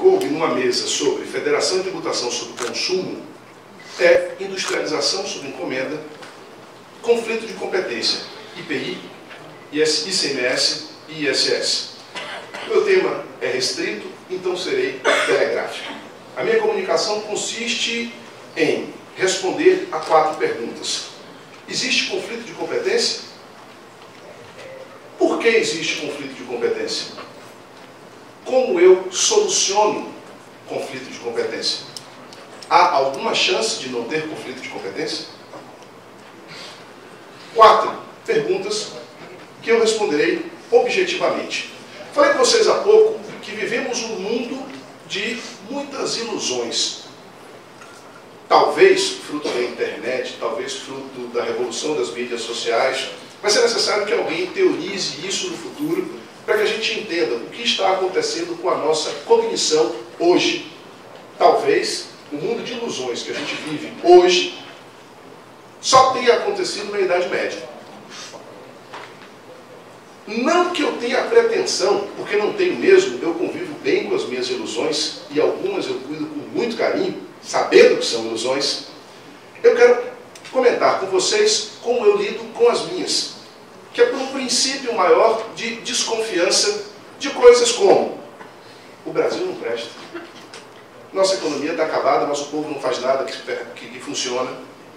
coube numa mesa sobre federação e tributação sobre consumo é industrialização sob encomenda, conflito de competência, IPI, ICMS e ISS. Meu tema é restrito, então serei telegráfico. A minha comunicação consiste em responder a 4 perguntas. Existe conflito de competência? Por que existe conflito de competência? Como eu soluciono conflito de competência? Há alguma chance de não ter conflito de competência? 4 perguntas que eu responderei objetivamente. Falei com vocês há pouco que vivemos um mundo de muitas ilusões. Talvez fruto da internet, talvez fruto da revolução das mídias sociais, mas é necessário que alguém teorize isso no futuro para que a gente entenda o que está acontecendo com a nossa cognição hoje. Talvez o mundo de ilusões que a gente vive hoje só tenha acontecido na Idade Média. Não que eu tenha pretensão, porque não tenho mesmo, eu convivo bem com as minhas ilusões, e algumas eu cuido com muito carinho, sabendo que são ilusões. Eu quero comentar com vocês como eu lido com as minhas, que é por um princípio maior de desconfiança de coisas como: o Brasil não presta, nossa economia está acabada, nosso povo não faz nada que funciona.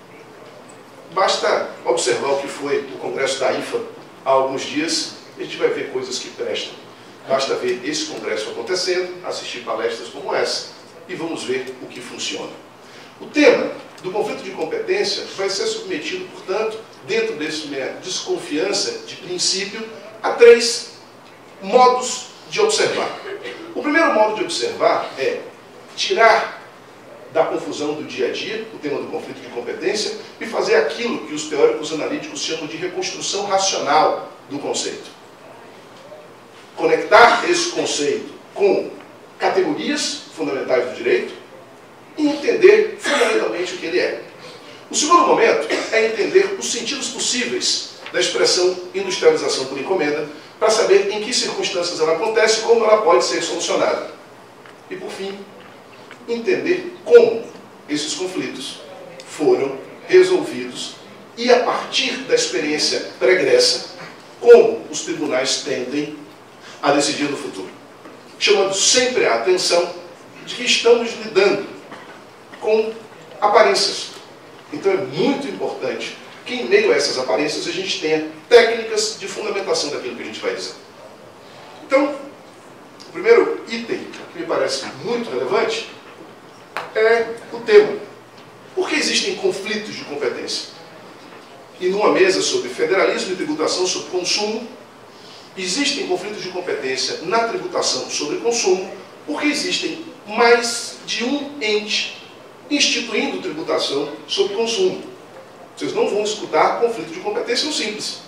Basta observar o que foi o Congresso da IFA há alguns dias, a gente vai ver coisas que prestam. Basta ver esse congresso acontecendo, assistir palestras como essa, e vamos ver o que funciona. O tema do conflito de competência vai ser submetido, portanto, dentro dessa minha desconfiança de princípio, a 3 modos de observar. O primeiro modo de observar é tirar da confusão do dia a dia o tema do conflito de competência e fazer aquilo que os teóricos analíticos chamam de reconstrução racional do conceito. Conectar esse conceito com categorias fundamentais do direito e entender fundamentalmente o que ele é. O segundo momento é entender os sentidos possíveis da expressão industrialização por encomenda para saber em que circunstâncias ela acontece e como ela pode ser solucionada. E, por fim, entender como esses conflitos foram resolvidos e, a partir da experiência pregressa, como os tribunais tendem a decidir no futuro. Chamando sempre a atenção de que estamos lidando com aparências. Então é muito importante que, em meio a essas aparências, a gente tenha técnicas de fundamentação daquilo que a gente vai dizer. Então, o primeiro item que me parece muito relevante é o tema. Por que existem conflitos de competência? E numa mesa sobre federalismo e tributação sobre consumo, existem conflitos de competência na tributação sobre consumo, porque existem mais de um ente instituindo tributação sobre consumo. Vocês não vão escutar conflito de competência no simples.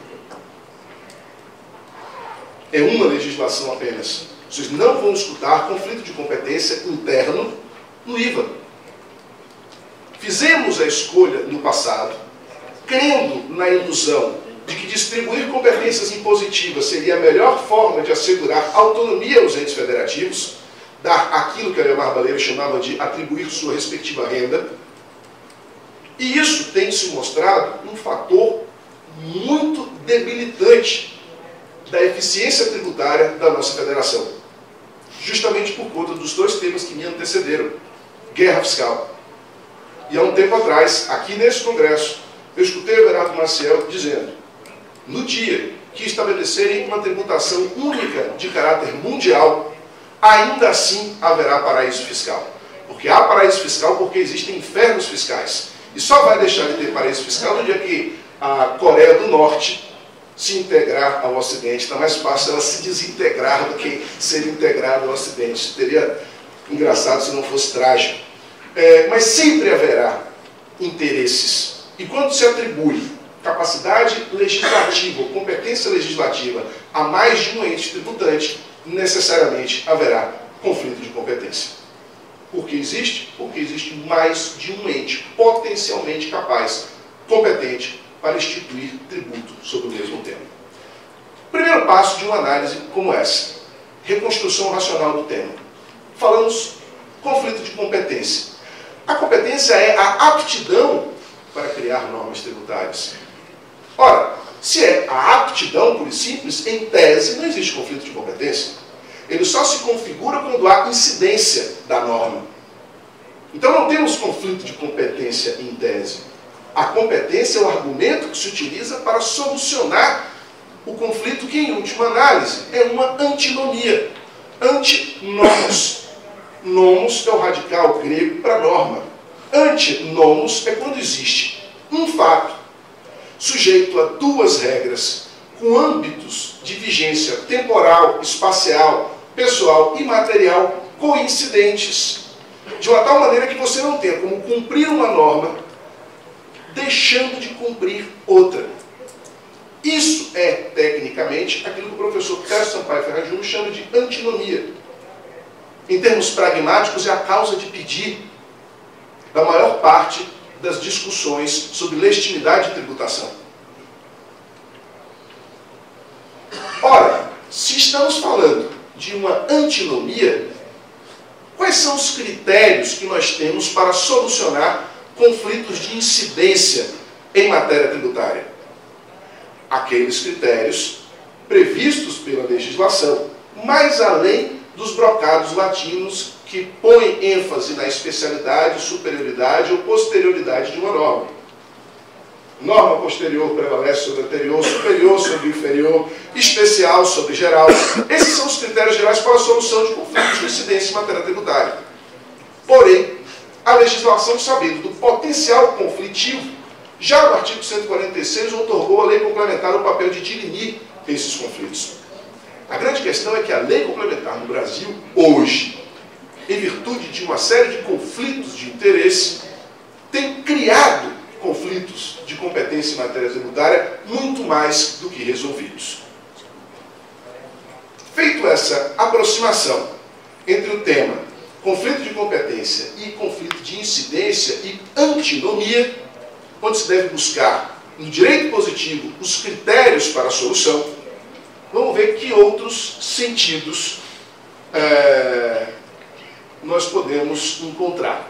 É uma legislação apenas. Vocês não vão escutar conflito de competência interno no IVA. Fizemos a escolha no passado, crendo na ilusão de que distribuir competências impositivas seria a melhor forma de assegurar autonomia aos entes federativos, dar aquilo que a Leomar Baleiro chamava de atribuir sua respectiva renda. E isso tem se mostrado um fator muito debilitante da eficiência tributária da nossa federação. Justamente por conta dos 2 temas que me antecederam. Guerra fiscal. E há um tempo atrás, aqui nesse congresso, eu escutei o Everardo Maciel dizendo: no dia que estabelecerem uma tributação única de caráter mundial, ainda assim haverá paraíso fiscal. Porque há paraíso fiscal porque existem infernos fiscais. E só vai deixar de ter paraíso fiscal no dia que a Coreia do Norte se integrar ao Ocidente. Está mais fácil ela se desintegrar do que ser integrada ao Ocidente. Seria engraçado se não fosse trágico. Mas sempre haverá interesses. E quando se atribui capacidade legislativa ou competência legislativa a mais de um ente tributante, necessariamente haverá conflito de competência. Por que existe? Porque existe mais de um ente potencialmente capaz, competente, para instituir tributo sobre o mesmo tema. Primeiro passo de uma análise como essa: reconstrução racional do tema. falamos conflito de competência. A competência é a aptidão para criar normas tributárias. Ora, se é a aptidão pura e simples, em tese não existe conflito de competência. Ele só se configura quando há incidência da norma. Então não temos conflito de competência em tese. A competência é o argumento que se utiliza para solucionar o conflito que, em última análise, é uma antinomia. Antinomos. Nomos é o radical grego para norma. Antinomos é quando existe um fato sujeito a duas regras, com âmbitos de vigência temporal, espacial, pessoal e material coincidentes, de uma tal maneira que você não tenha como cumprir uma norma deixando de cumprir outra. Isso é, tecnicamente, aquilo que o professor Tércio Sampaio Ferreira Júnior chama de antinomia. Em termos pragmáticos, é a causa de pedir da maior parte das discussões sobre legitimidade de tributação. Ora, se estamos falando de uma antinomia, quais são os critérios que nós temos para solucionar conflitos de incidência em matéria tributária? Aqueles critérios previstos pela legislação, mais além dos brocados latinos que põem ênfase na especialidade, superioridade ou posterioridade de uma norma. Norma posterior prevalece sobre anterior, superior sobre inferior, especial sobre geral. Esses são os critérios gerais para a solução de conflitos de incidência em matéria tributária. Porém, a legislação, sabendo do potencial conflitivo, já no artigo 146, outorgou à lei complementar o papel de dirimir esses conflitos. A grande questão é que a lei complementar no Brasil, hoje, em virtude de uma série de conflitos de interesse, tem criado conflitos de competência em matéria tributária muito mais do que resolvidos. Feito essa aproximação entre o tema conflito de competência e conflito de incidência e antinomia, onde se deve buscar no direito positivo os critérios para a solução, vamos ver que outros sentidos nós podemos encontrar.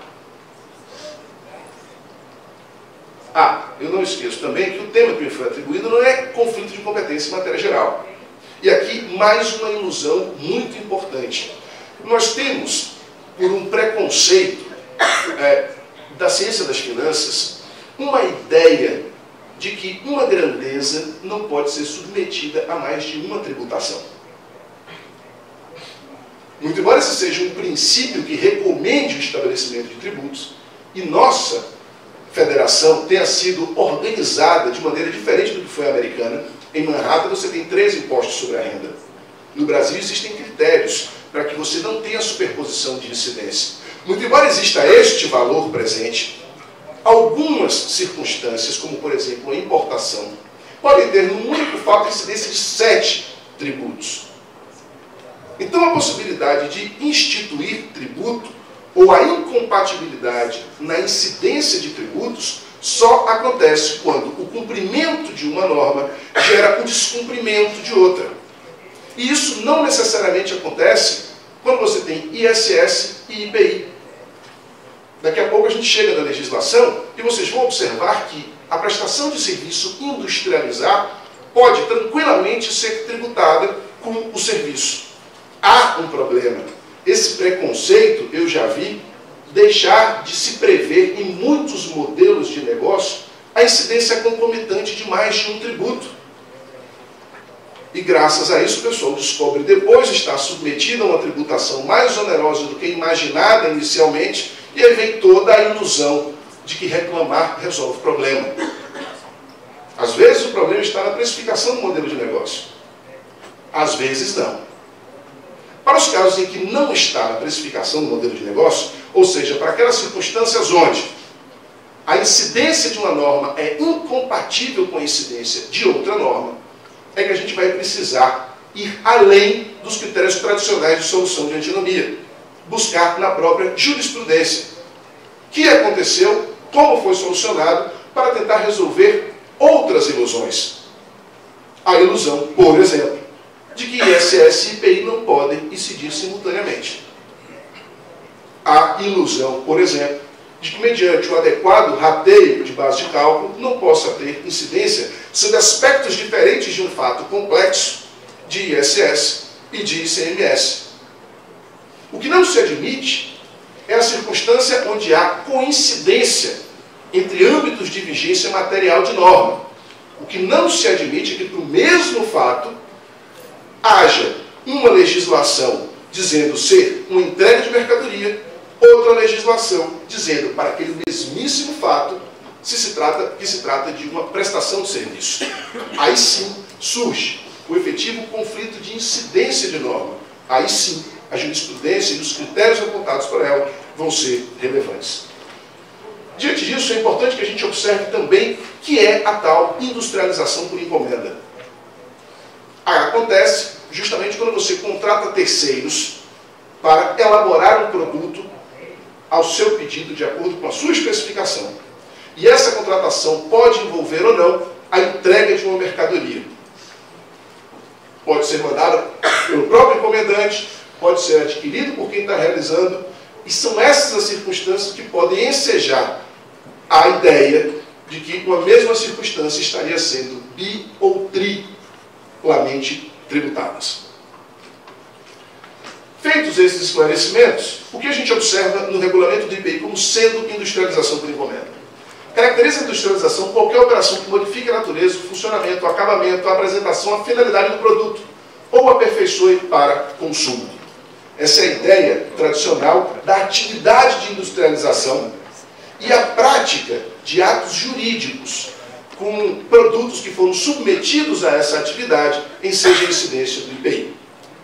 Eu não esqueço também que o tema que me foi atribuído não é conflito de competência em matéria geral. E aqui mais uma ilusão muito importante. Nós temos, por um preconceito da ciência das finanças, uma ideia de que uma grandeza não pode ser submetida a mais de uma tributação. Muito embora esse seja um princípio que recomende o estabelecimento de tributos, e nossa federação tenha sido organizada de maneira diferente do que foi a americana. Em Manhattan você tem 3 impostos sobre a renda. No Brasil existem critérios para que você não tenha superposição de incidência. Muito embora exista este valor presente, algumas circunstâncias, como por exemplo a importação, podem ter num único fato incidência de 7 tributos. Então a possibilidade de instituir tributo ou a incompatibilidade na incidência de tributos só acontece quando o cumprimento de uma norma gera o descumprimento de outra. E isso não necessariamente acontece quando você tem ISS e IPI. Daqui a pouco a gente chega na legislação e vocês vão observar que a prestação de serviço industrializado pode tranquilamente ser tributada com o serviço. Há um problema. Esse preconceito, eu já vi, deixar de se prever em muitos modelos de negócio a incidência concomitante de mais de um tributo. E graças a isso o pessoal descobre depois estar submetido a uma tributação mais onerosa do que imaginada inicialmente, e aí vem toda a ilusão de que reclamar resolve o problema. Às vezes o problema está na precificação do modelo de negócio. Às vezes não. Para os casos em que não está na precificação do modelo de negócio, ou seja, para aquelas circunstâncias onde a incidência de uma norma é incompatível com a incidência de outra norma, é que a gente vai precisar ir além dos critérios tradicionais de solução de antinomia, buscar na própria jurisprudência o que aconteceu, como foi solucionado, para tentar resolver outras ilusões. A ilusão, por exemplo, de que ISS e IPI não podem incidir simultaneamente. a ilusão, por exemplo, de que mediante o adequado rateio de base de cálculo não possa ter incidência sobre aspectos diferentes de um fato complexo de ISS e de ICMS. O que não se admite é a circunstância onde há coincidência entre âmbitos de vigência material de norma. O que não se admite é que, para o mesmo fato, haja uma legislação dizendo ser uma entrega de mercadoria, outra legislação dizendo para aquele mesmíssimo fato que se trata de uma prestação de serviço. Aí sim surge o efetivo conflito de incidência de norma. Aí sim a jurisprudência e os critérios apontados por ela vão ser relevantes. Diante disso, é importante que a gente observe também que é a tal industrialização por encomenda. Acontece justamente quando você contrata terceiros para elaborar um produto ao seu pedido, de acordo com a sua especificação. E essa contratação pode envolver ou não a entrega de uma mercadoria. Pode ser mandada pelo próprio encomendante, pode ser adquirido por quem está realizando, e são essas as circunstâncias que podem ensejar a ideia de que uma mesma circunstância estaria sendo bi- ou triplamente tributadas. Feitos esses esclarecimentos, o que a gente observa no regulamento do IPI como sendo industrialização por encomenda? Caracteriza a industrialização qualquer operação que modifique a natureza, o funcionamento, o acabamento, a apresentação, a finalidade do produto, ou aperfeiçoe para consumo. Essa é a ideia tradicional da atividade de industrialização e a prática de atos jurídicos com produtos que foram submetidos a essa atividade, enseja a incidência do IPI.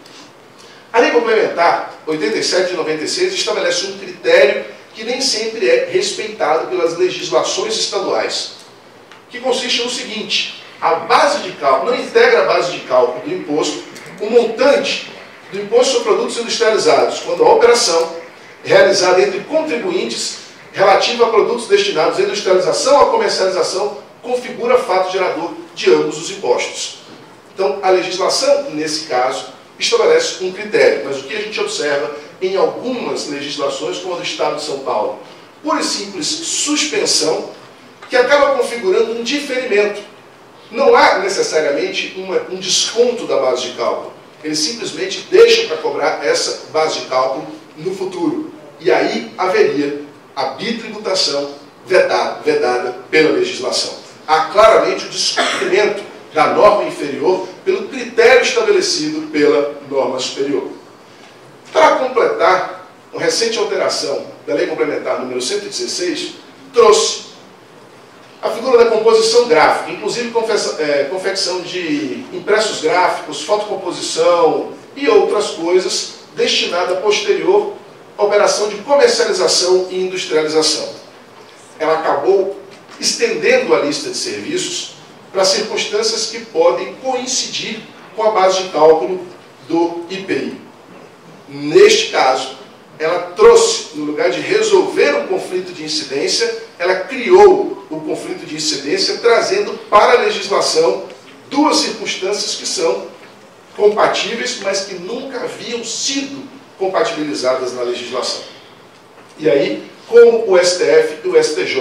A Lei Complementar 87 de 96 estabelece um critério que nem sempre é respeitado pelas legislações estaduais, que consiste no seguinte: a base de cálculo não integra a base de cálculo do imposto o montante do imposto sobre produtos industrializados, quando a operação realizada entre contribuintes relativa a produtos destinados à industrialização ou à comercialização configura fato gerador de ambos os impostos. Então, a legislação, nesse caso, estabelece um critério, mas o que a gente observa em algumas legislações, como a do Estado de São Paulo, pura e simples suspensão, que acaba configurando um diferimento. Não há necessariamente um desconto da base de cálculo. Eles simplesmente deixam para cobrar essa base de cálculo no futuro. E aí haveria a bitributação vedada pela legislação. Há claramente o descumprimento da norma inferior pelo critério estabelecido pela norma superior. Para completar, uma recente alteração da Lei Complementar número 116 trouxe a figura da composição gráfica, inclusive confecção de impressos gráficos, fotocomposição e outras coisas, destinada posterior à operação de comercialização e industrialização. Ela acabou estendendo a lista de serviços para circunstâncias que podem coincidir com a base de cálculo do IPI. Neste caso, ela trouxe, no lugar de resolver um conflito de incidência, ela criou o conflito de incidência, trazendo para a legislação duas circunstâncias que são compatíveis, mas que nunca haviam sido compatibilizadas na legislação. E aí, como o STF e o STJ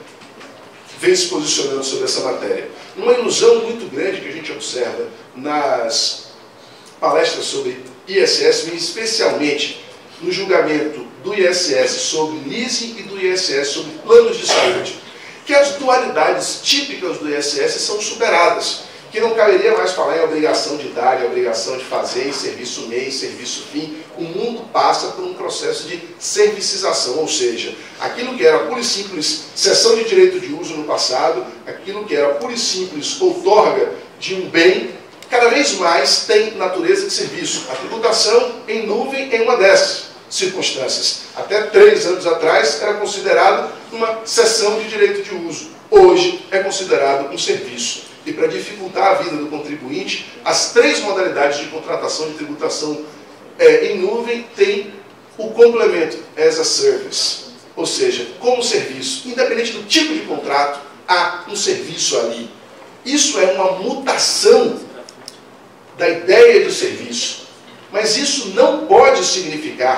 vem se posicionando sobre essa matéria? Uma ilusão muito grande que a gente observa nas palestras sobre ISS, especialmente no julgamento do ISS sobre leasing e do ISS sobre planos de saúde, que as dualidades típicas do ISS são superadas, que não caberia mais falar em obrigação de dar, em obrigação de fazer, em serviço meio, em serviço fim. O mundo passa por um processo de servicização, ou seja, aquilo que era pura e simples cessão de direito de uso no passado, aquilo que era pura e simples outorga de um bem, cada vez mais tem natureza de serviço. A tributação em nuvem é uma dessas circunstâncias. Até 3 anos atrás era considerado uma cessão de direito de uso. Hoje é considerado um serviço. E para dificultar a vida do contribuinte, as 3 modalidades de contratação de tributação em nuvem têm o complemento as a service, ou seja, como serviço. Independente do tipo de contrato, há um serviço ali. Isso é uma mutação da ideia de serviço. Mas isso não pode significar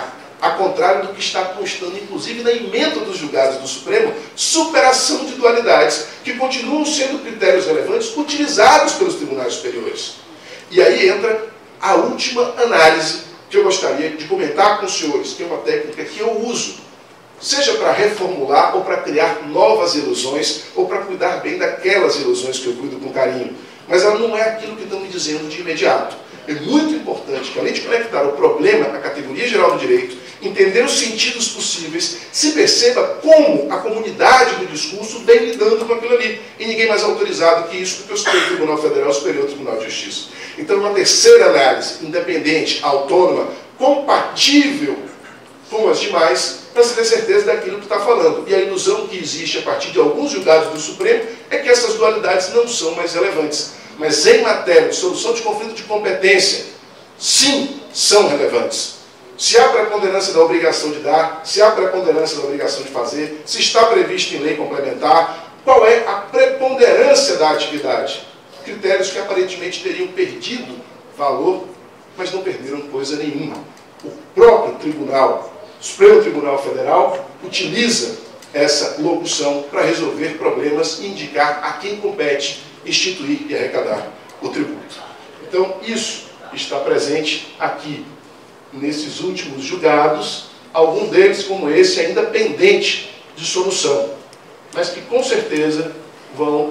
a contrário do que está constando, inclusive, na ementa dos julgados do Supremo, superação de dualidades, que continuam sendo critérios relevantes utilizados pelos tribunais superiores. E aí entra a última análise que eu gostaria de comentar com os senhores, que é uma técnica que eu uso, seja para reformular ou para criar novas ilusões, ou para cuidar bem daquelas ilusões que eu cuido com carinho. Mas ela não é aquilo que estão me dizendo de imediato. É muito importante que, além de conectar o problema à categoria geral do direito, entender os sentidos possíveis, se perceba como a comunidade do discurso vem lidando com aquilo ali. E ninguém mais autorizado que isso, porque eu sou o Tribunal Federal Superior Tribunal de Justiça. Então, uma terceira análise, independente, autônoma, compatível com as demais, para se ter certeza daquilo que está falando. E a ilusão que existe a partir de alguns julgados do Supremo é que essas dualidades não são mais relevantes. Mas em matéria de solução de conflito de competência, sim, são relevantes. Se há preponderância da obrigação de dar, se há preponderância da obrigação de fazer, se está previsto em lei complementar, qual é a preponderância da atividade? Critérios que aparentemente teriam perdido valor, mas não perderam coisa nenhuma. O próprio tribunal, o Supremo Tribunal Federal, utiliza essa locução para resolver problemas e indicar a quem compete instituir e arrecadar o tributo. Então, isso está presente aqui, nesses últimos julgados, alguns deles, como esse, ainda pendente de solução, mas que, com certeza, vão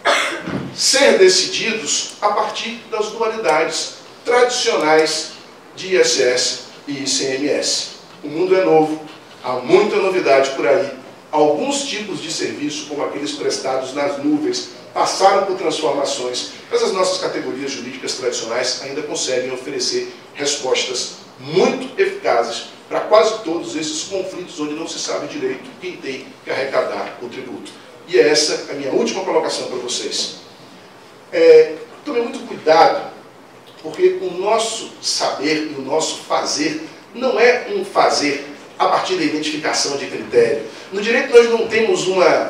ser decididos a partir das dualidades tradicionais de ISS e ICMS. O mundo é novo, há muita novidade por aí. Alguns tipos de serviço, como aqueles prestados nas nuvens, passaram por transformações, mas as nossas categorias jurídicas tradicionais ainda conseguem oferecer respostas muito eficazes para quase todos esses conflitos onde não se sabe direito quem tem que arrecadar o tributo. E é essa a minha última colocação para vocês. Tome muito cuidado, porque o nosso saber e o nosso fazer não é um fazer a partir da identificação de critério. No direito nós não temos uma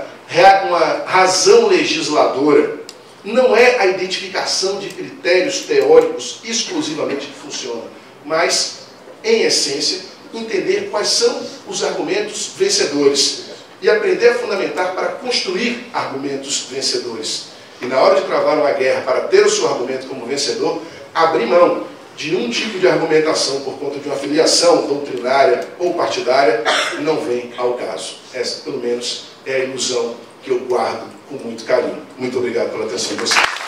razão legisladora. Não é a identificação de critérios teóricos exclusivamente que funciona, mas, em essência, entender quais são os argumentos vencedores e aprender a fundamentar para construir argumentos vencedores. E na hora de travar uma guerra para ter o seu argumento como vencedor, abrir mão de um tipo de argumentação por conta de uma filiação doutrinária ou partidária não vem ao caso. Essa, pelo menos, é a ilusão que eu guardo com muito carinho. Muito obrigado pela atenção de vocês.